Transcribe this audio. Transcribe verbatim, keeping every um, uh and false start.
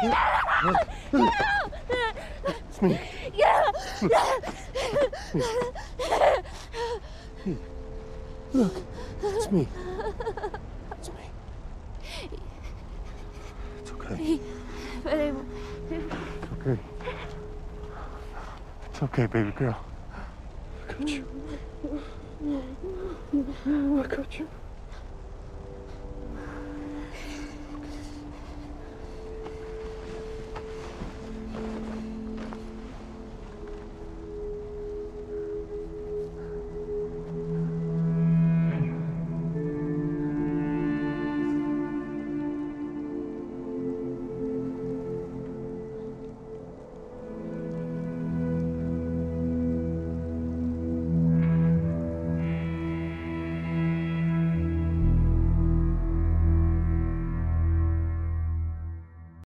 It's me. Yeah. Hey, look, it's me. It's me. It's okay. Babe. It's okay. It's okay, baby girl. I got you. I got you.